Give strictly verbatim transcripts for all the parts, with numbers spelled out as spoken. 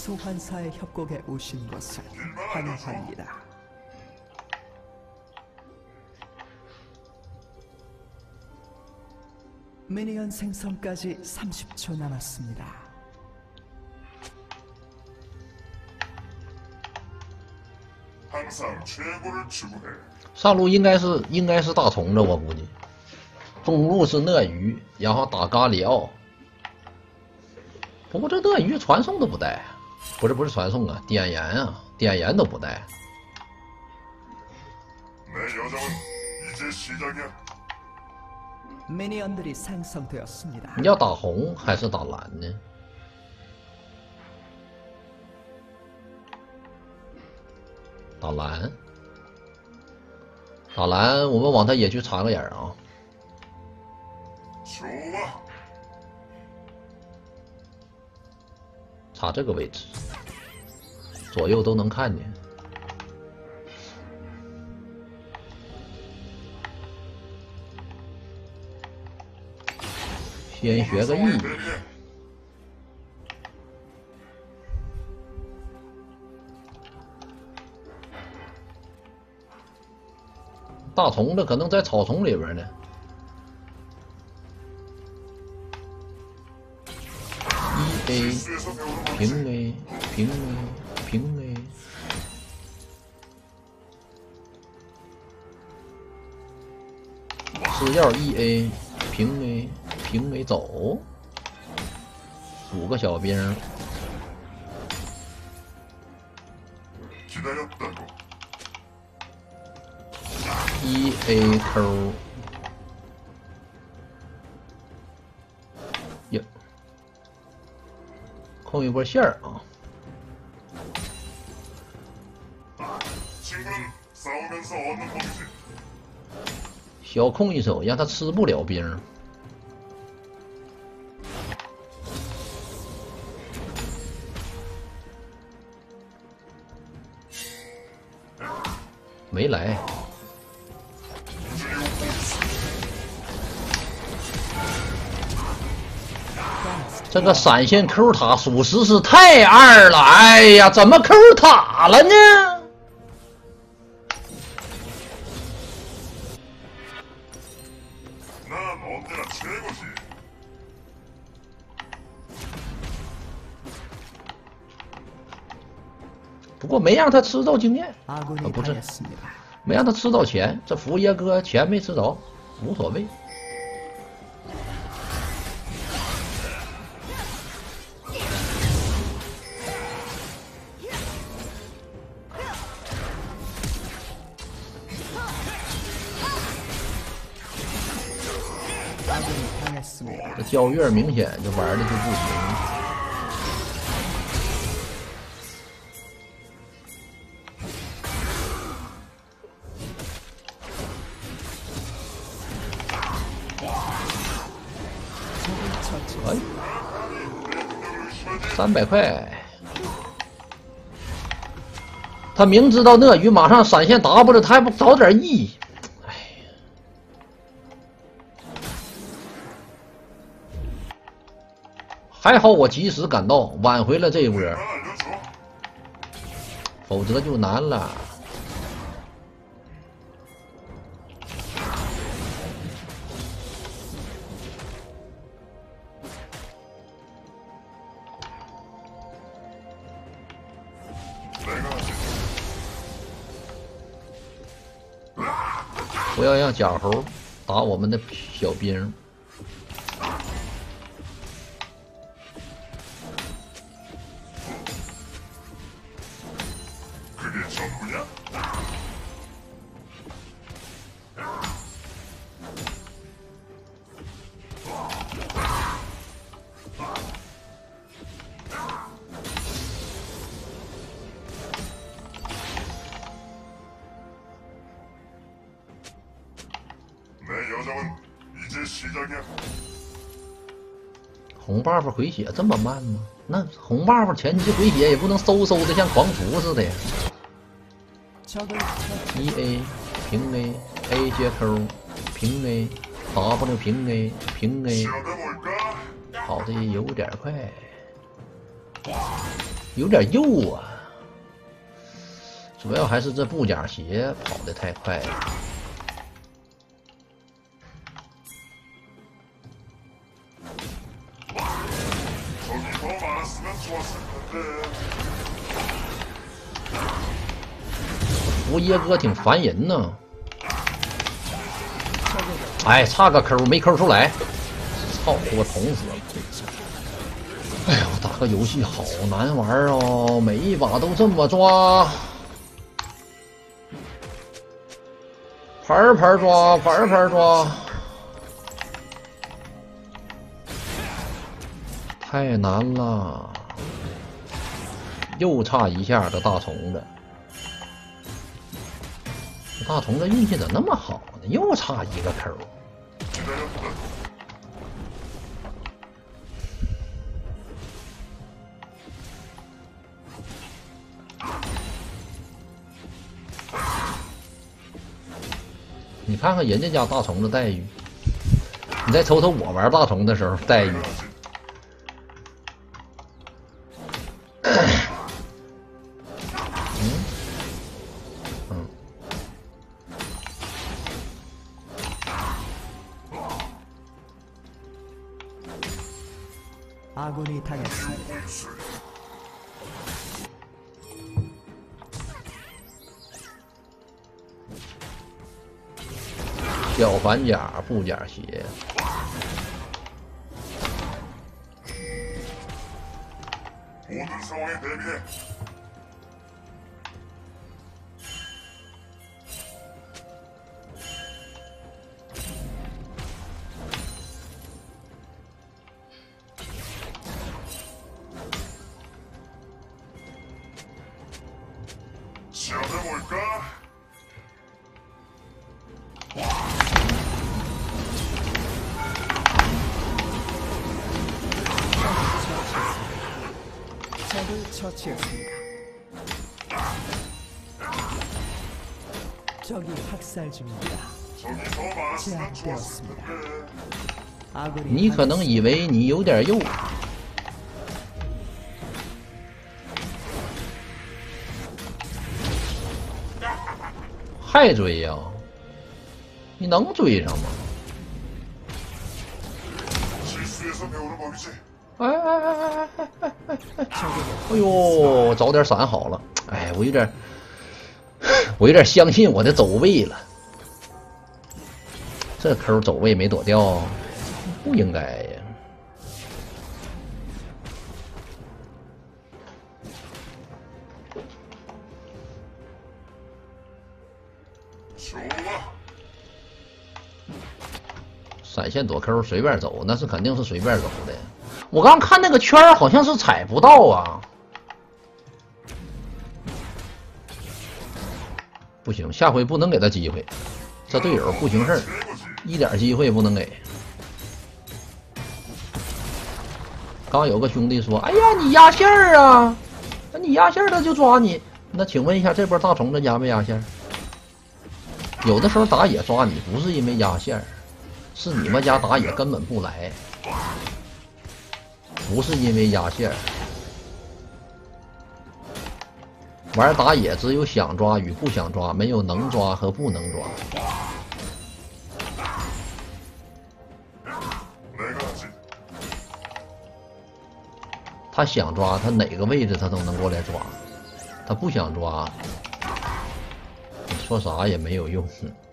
소환사의 협곡에 오신 것을 환영합니다. 미니언 생성까지 삼십 초 남았습니다. 上路应该是应该是大虫子，我估计。中路是鳄鱼，然后打咖里奥。不过这鳄鱼传送都不带，不是不是传送啊，点燃啊，点燃都不带。 미니언들이 생성되었습니다. 你要打红还是打蓝呢？打蓝，打蓝，我们往他野区插个眼啊。插这个位置，左右都能看见。 先学个 E， 大虫子可能在草丛里边呢。一 A 平 A 平 A 平 A， 吃药一 A 平 A。 平没走，五个小兵，一 A 抠，呀，控一波线儿啊！小控一手，让他吃不了兵。 没来，这个闪现 Q 塔属实是太二了！哎呀，怎么 Q 塔了呢？不过没让他吃到经验，啊不是，没让他吃到钱。这福爷哥钱没吃着，无所谓。这焦月明显就玩的就不行。 哎，三百块！他明知道鳄鱼马上闪现 W， 他还不早点 E。哎，还好我及时赶到，挽回了这一波，否则就难了。 不要让假猴打我们的小兵。红 buff 回血这么慢吗？那红 buff 前期回血也不能嗖嗖的像狂徒似的呀。一 A 平 A A 接 Q 平 A W 平 A 平 A， 跑的有点快。 有点幼啊。主要还是这布甲鞋跑得太快了。服耶哥挺烦人呢。哎，差个抠没抠出来，操！给我捅死了。哎呀，我打个游戏好难玩哦，每一把都这么抓。盘盘抓，盘盘抓，太难了！又差一下的大虫子，大虫子运气怎么那么好呢？又差一个抠。你看看人家家大虫子待遇，你再瞅瞅我玩大虫的时候待遇。嗯嗯， 아군이당했습니다. 小反甲布甲鞋， 적을 처치했습니다. 적이 학살 중입니다. 제압되었습니다. 你可能以为你有点幼，还追呀？你能追上吗？哎哎哎哎哎哎哎哎！哎呦，早点闪好了。哎，我有点，我有点相信我的走位了。这抠走位没躲掉，不应该呀。闪现躲抠随便走，那是肯定是随便走的。我刚看那个圈儿好像是踩不到啊。不行，下回不能给他机会，这队友不行事儿，一点机会不能给。刚有个兄弟说：“哎呀，你压线儿啊！那你压线儿他就抓你。”那请问一下，这波大虫子压没压线？有的时候打野抓你不是因为压线儿，是你们家打野根本不来，不是因为压线儿。玩打野只有想抓与不想抓，没有能抓和不能抓。他想抓，他哪个位置他都能过来抓；他不想抓，你说啥也没有用。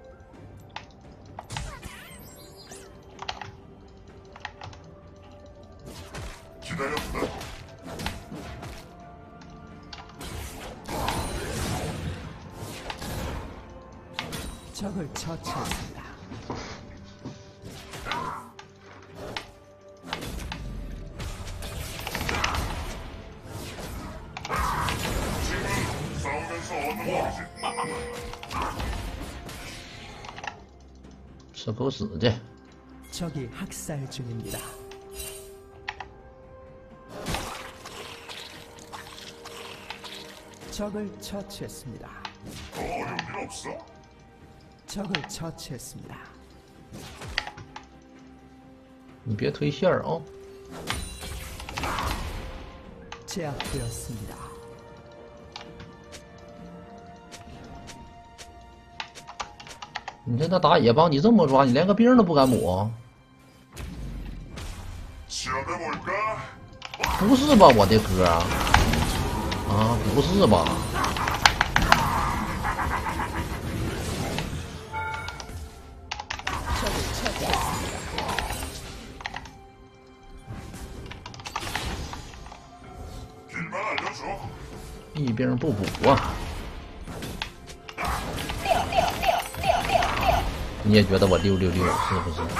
적을 처치했습니다. 吃狗屎去！ 적이 학살 중입니다. 적을 처치했습니다. 적을 처치했습니다. 你别推线儿啊！ 제압되었습니다. 你这他打野帮，你这么抓，你连个兵都不敢抹？不是吧，我的哥啊！啊，不是吧？一兵不补啊！你也觉得我六六六是不是？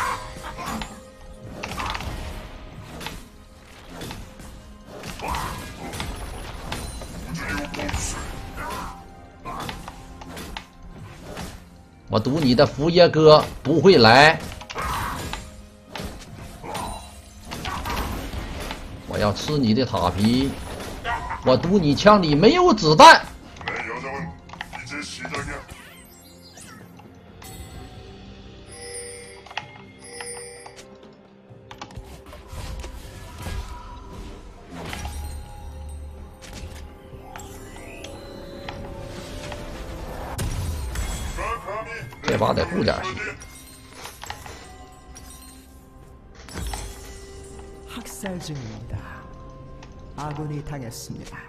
我赌你的福爷哥不会来，我要吃你的塔皮，我赌你枪里没有子弹。这把得顾点血。 학살 중입니다. 아군이 당했습니다.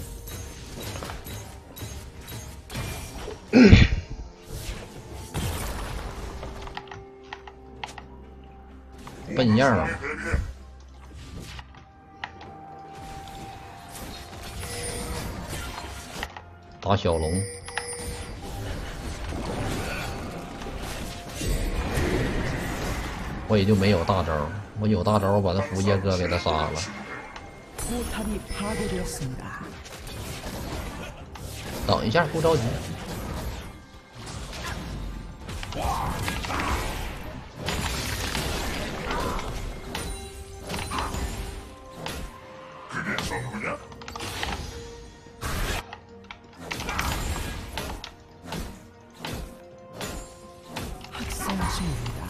笨样啊！打小龙。 我也就没有大招，我有大招，我把那福爷哥给他杀了。 포탑이 파괴되었습니다. 等一下，不着急。 학살 중입니다.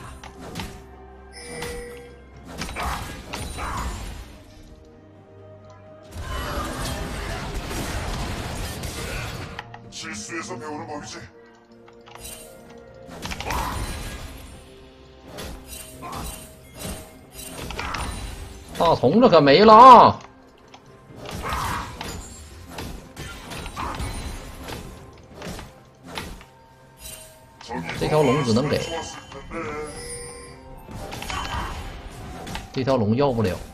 大虫子可没了啊！这条龙只能给，这条龙要不了。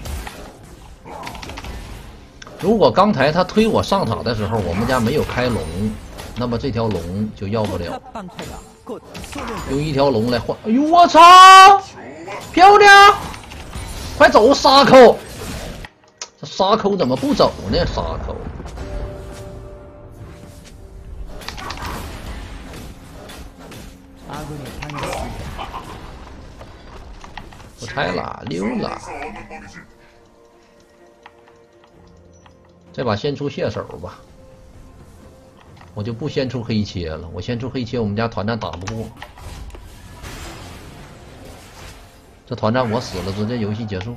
如果刚才他推我上塔的时候，我们家没有开龙，那么这条龙就要不了。用一条龙来换，哎呦我操！漂亮！ 快走，沙口！这沙口怎么不走呢？沙口！不拆了，溜了。这把先出蟹手吧，我就不先出黑切了。我先出黑切，我们家团战打不过。 这团战我死了，直接游戏结束。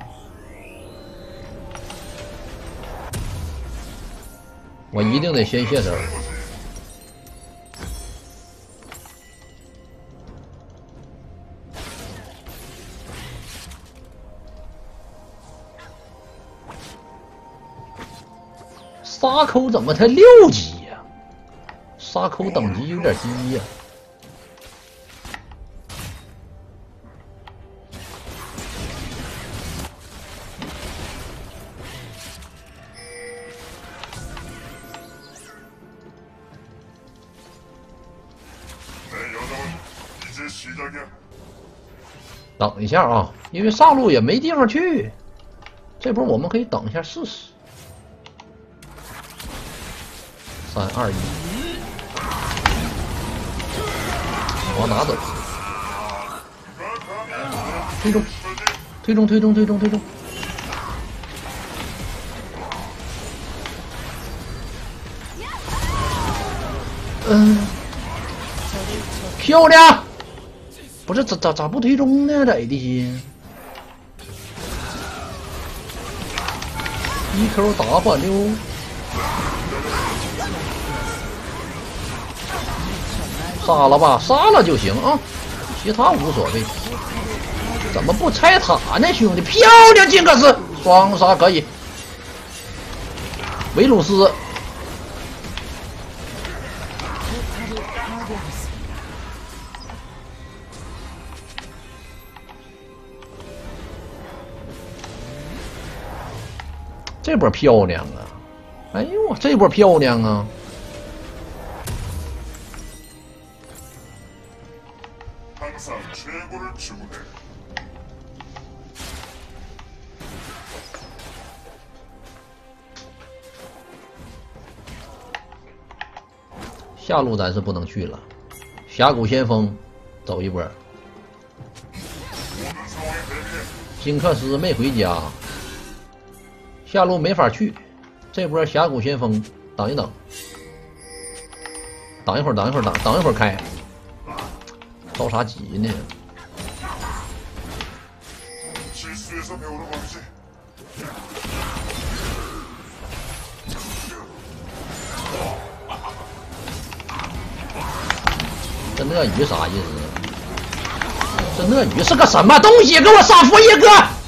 我一定得先卸手。沙口怎么才六级呀？沙口等级有点低呀。 等一下啊，因为上路也没地方去，这波我们可以等一下试试。三二一，往哪走？推中，推中，推中，推中，推中。嗯，漂亮。 不是咋咋咋不推中呢？咋的？ 一 Q 打不溜，杀了吧，杀了就行啊，其他无所谓。怎么不拆塔呢，兄弟？漂亮，金克斯双杀可以。维鲁斯，这波漂亮啊！哎呦，这波漂亮啊！下路咱是不能去了，峡谷先锋走一波。金克斯没回家，下路没法去，这波峡谷先锋等一等，等一会儿，等一会儿，等等一会儿开，着啥急呢？这鳄鱼啥意思？这鳄鱼是个什么东西？给我上佛耶哥！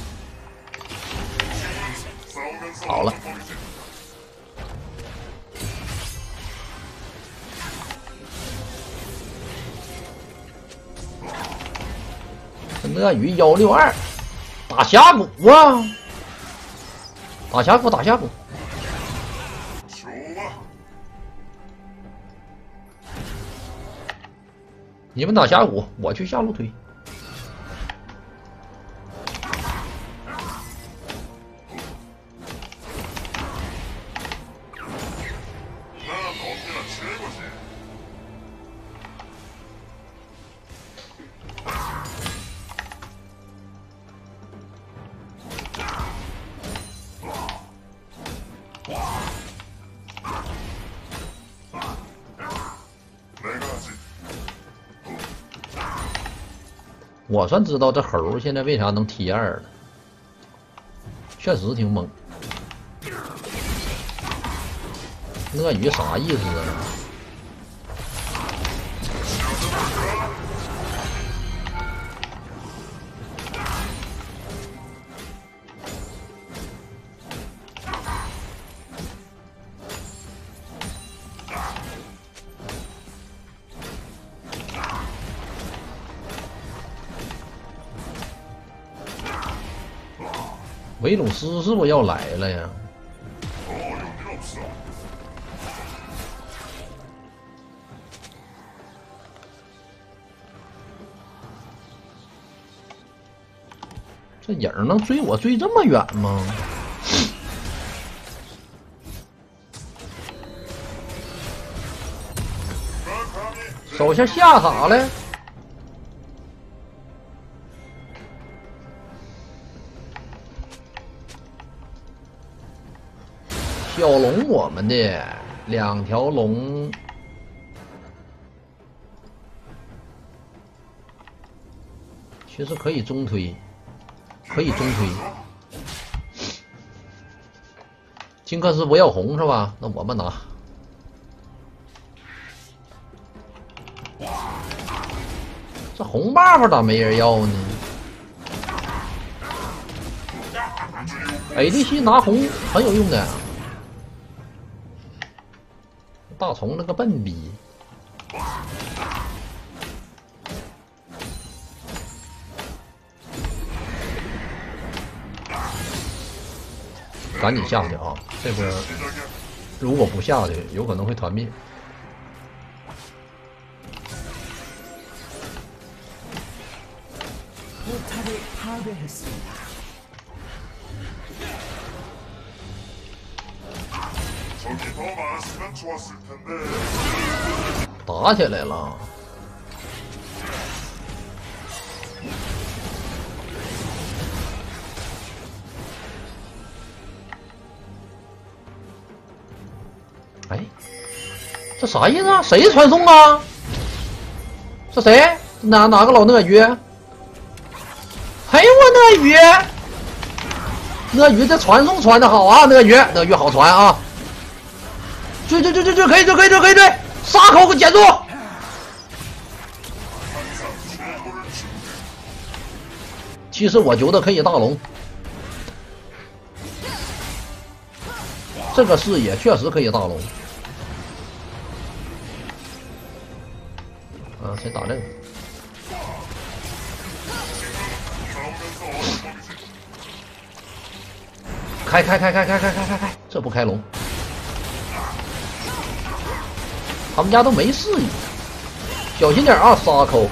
好了，这鳄鱼幺六二打峡谷啊！打峡谷，打峡谷！你们打峡谷，我去下路推。我算知道这猴现在为啥能 T 二了，确实挺猛。鳄鱼啥意思啊？维鲁斯是不是要来了呀？这影能追我追这么远吗？手下下塔了。小龙，我们的两条龙，其实可以中推，可以中推。金克斯不要红是吧？那我们拿。这红 buff 咋没人要呢 ？A D C 拿红很有用的。大虫那个笨逼，赶紧下去啊！这波如果不下去，有可能会团灭。打起来了！哎，这啥意思啊？谁传送啊？是谁？哪哪个老鳄鱼？嘿，我鳄鱼！ 鳄鱼这传送传的好啊，鳄鱼，鳄鱼好传啊！追追追追追，可以追可以追可以追，杀口给减住！其实我觉得可以大龙，这个视野确实可以大龙。啊，先打这个。开开开开开开开开开，这不开龙，他们家都没视野，小心点啊，沙口。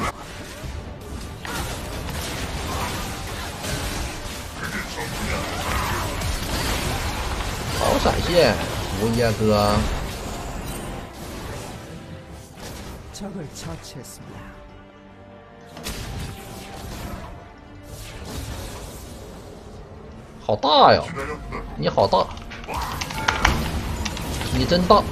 好闪现，吴叶哥。 적을 처치했습니다. 好大呀！你好大，你真大。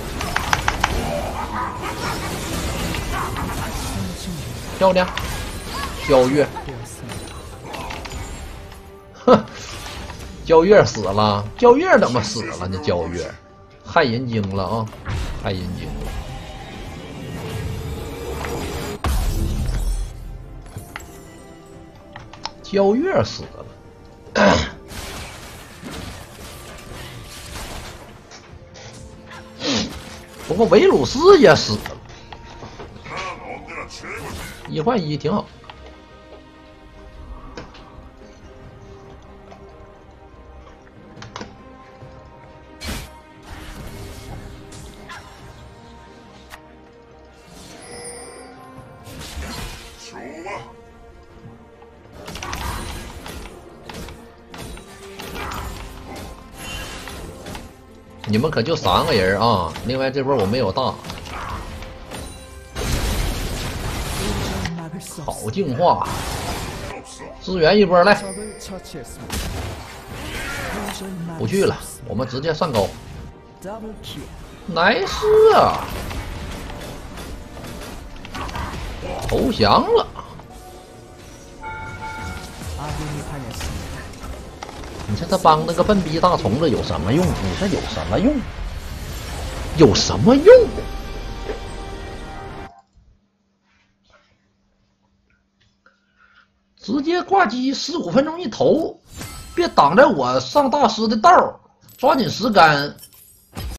漂亮，焦月。哼，焦月死了，焦月怎么死了呢？焦月，害人精了啊！害人精了。 焦月死了，不过维鲁斯也死了，一换一挺好。你们可就三个人啊！另外这波我没有大，好净化，支援一波来，不去了，我们直接上钩。nice啊！投降了。 你说他帮那个笨逼大虫子有什么用？你说有什么用？有什么用？直接挂机十五分钟一投，别挡着我上大师的道儿，抓紧时间